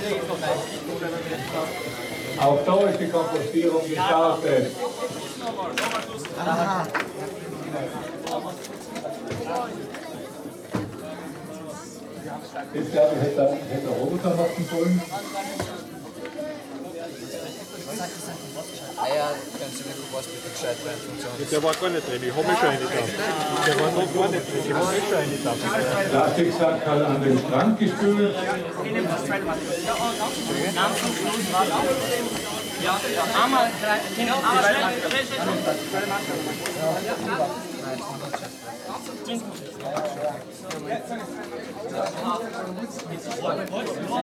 Auch da ist die Kompostierung gestartet. Jetzt glaube ich, hätte der Roboter machen sollen. Ja, ganz so gut, was bitte gescheit bei Funktion. Der war gar nicht drin, ich habe mich schon reingetan. Der war noch gar nicht drin, ich habe mich schon reingetan. Plastiksack hat an den Strand gespült. Ja, einmal